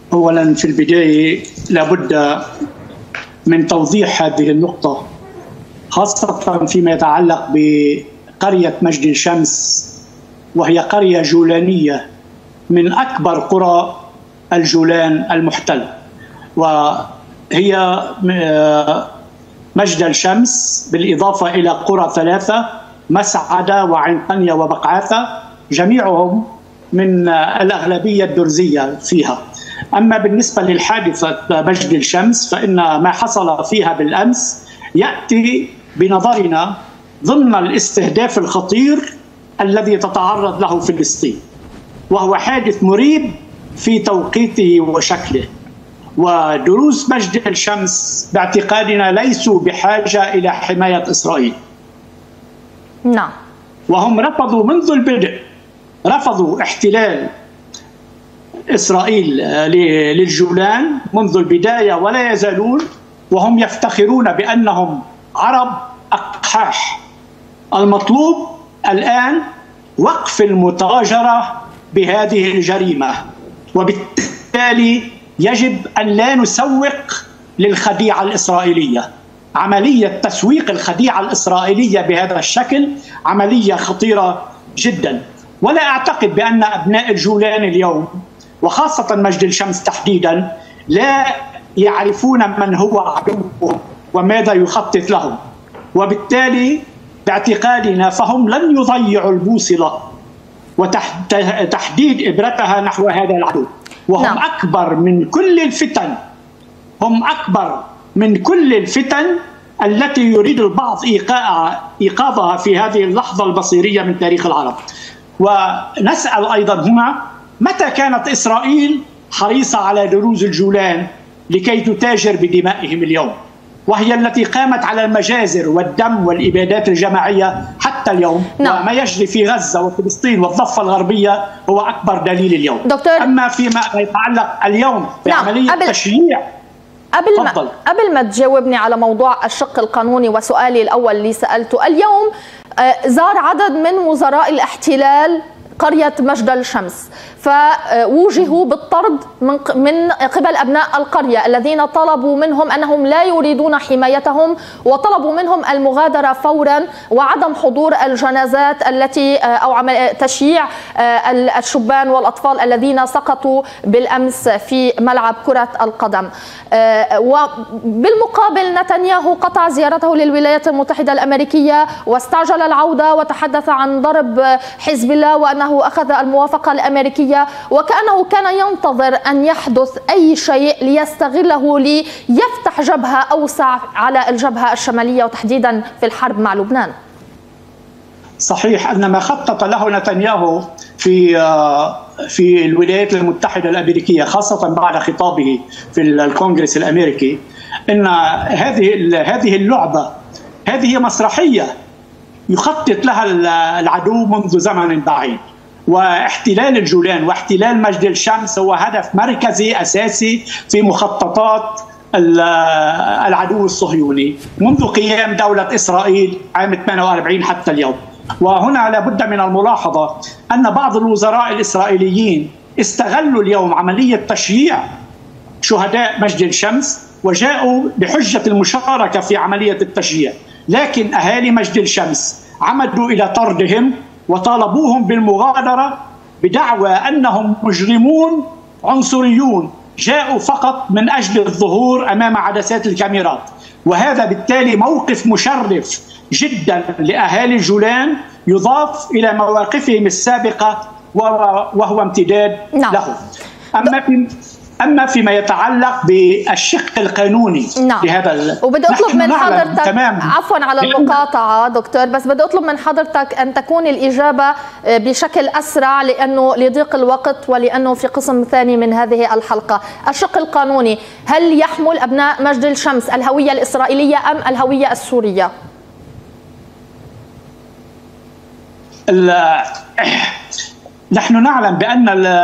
أولا في البداية لابد من توضيح هذه النقطة، خاصة فيما يتعلق بقرية مجد الشمس، وهي قرية جولانية من أكبر قرى الجولان المحتل، وهي مجد الشمس بالإضافة إلى قرى ثلاثة: مسعدة وعين قنية وبقعاثة، جميعهم من الأغلبية الدرزية فيها. أما بالنسبة للحادثة مجد الشمس فإن ما حصل فيها بالأمس يأتي بنظرنا ضمن الاستهداف الخطير الذي تتعرض له فلسطين، وهو حادث مريب في توقيته وشكله. ودروز مجد الشمس باعتقادنا ليسوا بحاجة إلى حماية إسرائيل. نعم. وهم رفضوا منذ البدء، رفضوا احتلال إسرائيل للجولان منذ البداية ولا يزالون، وهم يفتخرون بأنهم عرب أقحاح. المطلوب الآن وقف المتاجرة بهذه الجريمة، وبالتالي يجب أن لا نسوق للخديعة الإسرائيلية. عملية تسويق الخديعة الإسرائيلية بهذا الشكل عملية خطيرة جدا، ولا أعتقد بأن أبناء الجولان اليوم وخاصة مجد الشمس تحديدا لا يعرفون من هو عدوهم وماذا يخطط لهم، وبالتالي باعتقادنا فهم لن يضيعوا البوصلة وتحديد إبرتها نحو هذا العدو. وهم نعم. أكبر من كل الفتن، هم أكبر من كل الفتن التي يريد البعض إيقاظها في هذه اللحظة البصيرية من تاريخ العرب. ونسأل أيضا هنا متى كانت إسرائيل حريصة على دروز الجولان لكي تتاجر بدمائهم اليوم، وهي التي قامت على المجازر والدم والإبادات الجماعية حتى اليوم. نعم. وما يجري في غزة وفلسطين والضفة الغربية هو أكبر دليل اليوم. دكتور، أما فيما يتعلق اليوم بعملية تشييع، قبل ما تجاوبني على موضوع الشق القانوني وسؤالي الأول اللي سألته، اليوم زار عدد من وزراء الاحتلال قرية مجد الشمس، فوجهوا بالطرد من قبل أبناء القرية الذين طلبوا منهم أنهم لا يريدون حمايتهم، وطلبوا منهم المغادرة فورا وعدم حضور الجنازات التي أو تشييع الشبان والأطفال الذين سقطوا بالأمس في ملعب كرة القدم. وبالمقابل نتنياهو قطع زيارته للولايات المتحدة الأمريكية واستعجل العودة وتحدث عن ضرب حزب الله وأنه أخذ الموافقة الأمريكية، وكأنه كان ينتظر أن يحدث أي شيء ليستغله ليفتح جبهة أوسع على الجبهة الشمالية وتحديدا في الحرب مع لبنان. صحيح أن ما خطط له نتنياهو في الولايات المتحدة الأمريكية خاصة بعد خطابه في الكونغرس الأمريكي أن هذه اللعبة هذه مسرحية يخطط لها العدو منذ زمن بعيد. واحتلال الجولان واحتلال مجد الشمس هو هدف مركزي أساسي في مخططات العدو الصهيوني منذ قيام دولة إسرائيل عام 48 حتى اليوم. وهنا لابد من الملاحظة أن بعض الوزراء الإسرائيليين استغلوا اليوم عملية تشييع شهداء مجد الشمس وجاءوا بحجة المشاركة في عملية التشييع، لكن أهالي مجد الشمس عمدوا إلى طردهم وطالبوهم بالمغادرة بدعوى أنهم مجرمون عنصريون جاءوا فقط من أجل الظهور أمام عدسات الكاميرات. وهذا بالتالي موقف مشرف جدا لأهالي الجولان يضاف إلى مواقفهم السابقة وهو امتداد له. أما فيما يتعلق بالشق القانوني لهذا وبدي أطلب من حضرتك عفوا على المقاطعة دكتور، بس بدي أطلب من حضرتك أن تكون الإجابة بشكل أسرع لأنه لضيق الوقت ولأنه في قسم ثاني من هذه الحلقة. الشق القانوني، هل يحمل أبناء مجد الشمس الهوية الإسرائيلية أم الهوية السورية؟ نحن نعلم بأن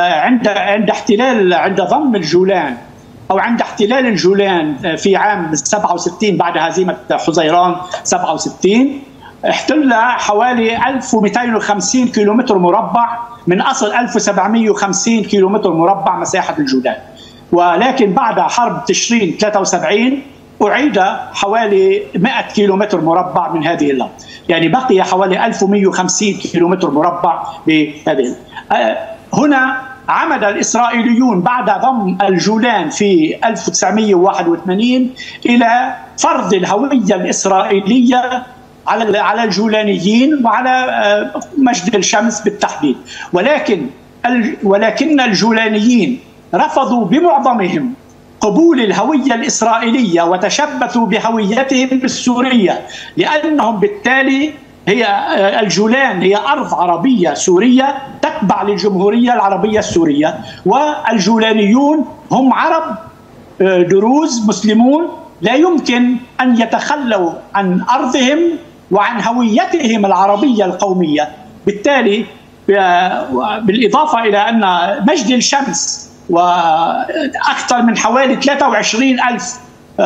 عند ضم الجولان أو عند احتلال الجولان في عام 67 بعد هزيمة حزيران 67 احتل حوالي 1250 كيلومتر مربع من أصل 1750 كيلومتر مربع مساحة الجولان. ولكن بعد حرب تشرين 73 أعيد حوالي 100 كيلومتر مربع من هذه الأرض، يعني بقي حوالي 1150 كيلومتر مربع بهذه. هنا عمد الإسرائيليون بعد ضم الجولان في 1981 إلى فرض الهوية الإسرائيلية على الجولانيين وعلى مجد الشمس بالتحديد، ولكن الجولانيين رفضوا بمعظمهم قبول الهوية الإسرائيلية وتشبثوا بهويتهم السورية، لأنهم بالتالي الجولان هي أرض عربية سورية تتبع للجمهورية العربية السورية، والجولانيون هم عرب دروز مسلمون لا يمكن أن يتخلوا عن أرضهم وعن هويتهم العربية القومية. بالتالي بالإضافة إلى أن مجد الشمس وأكثر من حوالي 23,000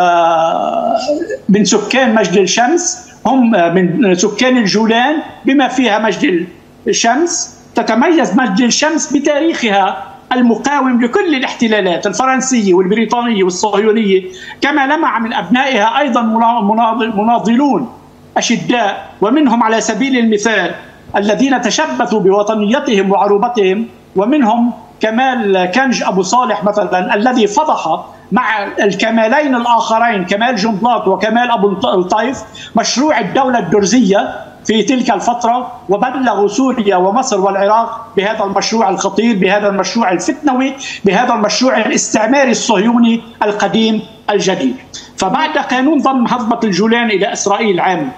من سكان مجد الشمس هم من سكان الجولان بما فيها مجد الشمس. تتميز مجد الشمس بتاريخها المقاوم لكل الاحتلالات الفرنسية والبريطانية والصهيونية، كما لمع من أبنائها أيضا مناضلون أشداء، ومنهم على سبيل المثال الذين تشبثوا بوطنيتهم وعروبتهم، ومنهم كمال كنج أبو صالح مثلا الذي فضح مع الكمالين الآخرين كمال جنبلاط وكمال أبو الطيف مشروع الدولة الدرزية في تلك الفترة، وبلغوا سوريا ومصر والعراق بهذا المشروع الخطير، بهذا المشروع الفتنوي، بهذا المشروع الاستعماري الصهيوني القديم الجديد. فبعد قانون ضم هضبة الجولان إلى إسرائيل عام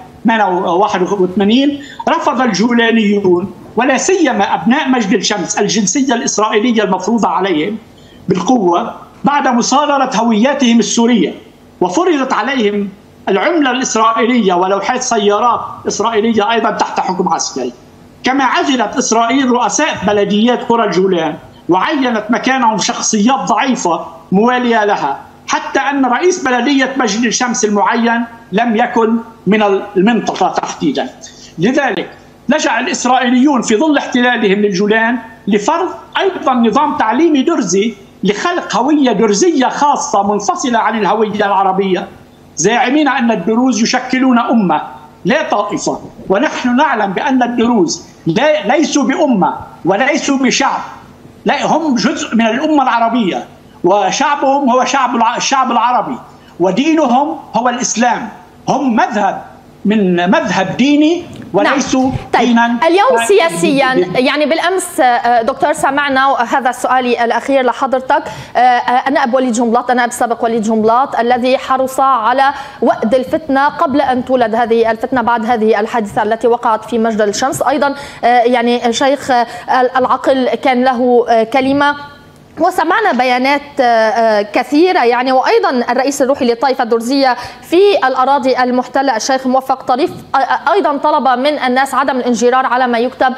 81 رفض الجولانيون ولا سيما أبناء مجد الشمس الجنسية الإسرائيلية المفروضة عليهم بالقوة بعد مصادرة هوياتهم السورية، وفرضت عليهم العملة الإسرائيلية ولوحات سيارات إسرائيلية أيضا تحت حكم عسكري. كما عزلت إسرائيل رؤساء بلديات قرى الجولان وعينت مكانهم شخصيات ضعيفة موالية لها، حتى أن رئيس بلدية مجد الشمس المعين لم يكن من المنطقة تحديدا. لذلك لجأ الإسرائيليون في ظل احتلالهم للجولان لفرض أيضا نظام تعليمي درزي لخلق هوية درزية خاصة منفصلة عن الهوية العربية، زاعمين أن الدروز يشكلون أمة لا طائفة، ونحن نعلم بأن الدروز ليسوا بأمة وليسوا بشعب، لا هم جزء من الأمة العربية، وشعبهم هو الشعب العربي، ودينهم هو الإسلام، هم مذهب ديني وليسوا دينا. اليوم سياسيا يعني بالامس دكتور سمعنا هذا سؤالي الاخير لحضرتك، النائب وليد جنبلاط، النائب السابق وليد جنبلاط الذي حرص على وأد الفتنه قبل ان تولد هذه الفتنه بعد هذه الحادثه التي وقعت في مجد الشمس، ايضا يعني شيخ العقل كان له كلمه، وسمعنا بيانات كثيرة يعني، وأيضا الرئيس الروحي للطائفة الدرزية في الأراضي المحتلة الشيخ موفق طريف أيضا طلب من الناس عدم الانجرار على ما يكتب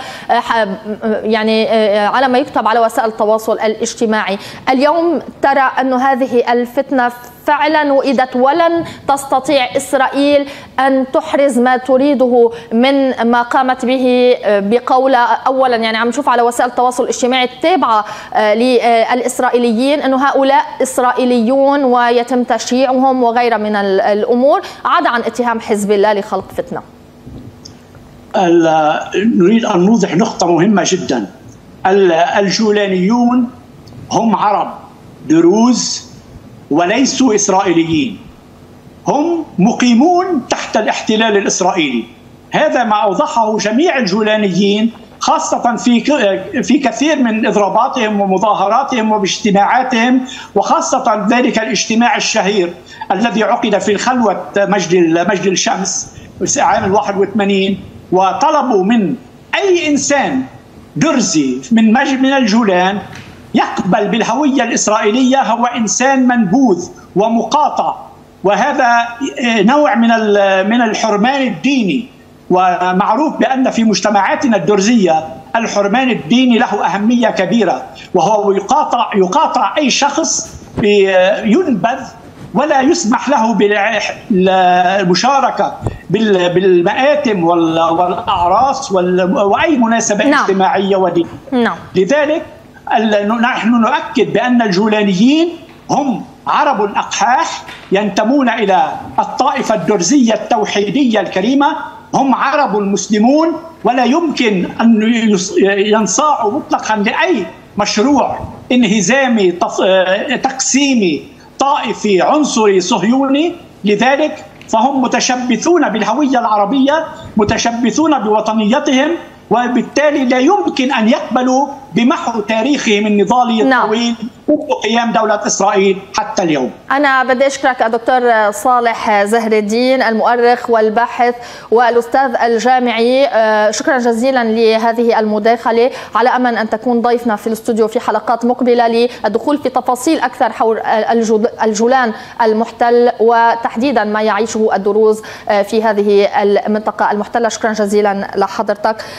يعني على ما يكتب على وسائل التواصل الاجتماعي. اليوم ترى أن هذه الفتنة فعلا وإدت ولن تستطيع إسرائيل أن تحرز ما تريده من ما قامت به بقول أولا يعني عم نشوف على وسائل التواصل الاجتماعي التابعة للإسرائيليين أنه هؤلاء إسرائيليون ويتم تشييعهم وغيرها من الأمور، عدا عن اتهام حزب الله لخلق فتنة. نريد أن نوضح نقطة مهمة جدا. الجولانيون هم عرب دروز وليسوا إسرائيليين، هم مقيمون تحت الاحتلال الإسرائيلي. هذا ما أوضحه جميع الجولانيين، خاصة في كثير من إضراباتهم ومظاهراتهم واجتماعاتهم، وخاصة ذلك الاجتماع الشهير الذي عقد في الخلوة مجد الشمس عام 81، وطلبوا من أي إنسان درزي من الجولان يقبل بالهوية الإسرائيلية هو إنسان منبوذ ومقاطع، وهذا نوع من الحرمان الديني. ومعروف بأن في مجتمعاتنا الدرزية الحرمان الديني له أهمية كبيرة، وهو يقاطع أي شخص ينبذ ولا يسمح له بالمشاركة بالمآتم والأعراس وأي مناسبة اجتماعية ودينية. لذلك نحن نؤكد بأن الجولانيين هم عرب أقحاح ينتمون إلى الطائفة الدرزية التوحيدية الكريمة، هم عرب مسلمون، ولا يمكن أن ينصاعوا مطلقا لأي مشروع انهزامي تقسيمي طائفي عنصري صهيوني. لذلك فهم متشبثون بالهوية العربية، متشبثون بوطنيتهم، وبالتالي لا يمكن أن يقبلوا بمحو تاريخهم النضالي الطويل منذ قيام دولة إسرائيل حتى اليوم. أنا بدي أشكرك الدكتور صالح زهر الدين، المؤرخ والباحث والأستاذ الجامعي، شكرا جزيلا لهذه المداخلة، على أمل أن تكون ضيفنا في الاستوديو في حلقات مقبلة للدخول في تفاصيل أكثر حول الجولان المحتل وتحديدا ما يعيشه الدروز في هذه المنطقة المحتلة. شكرا جزيلا لحضرتك.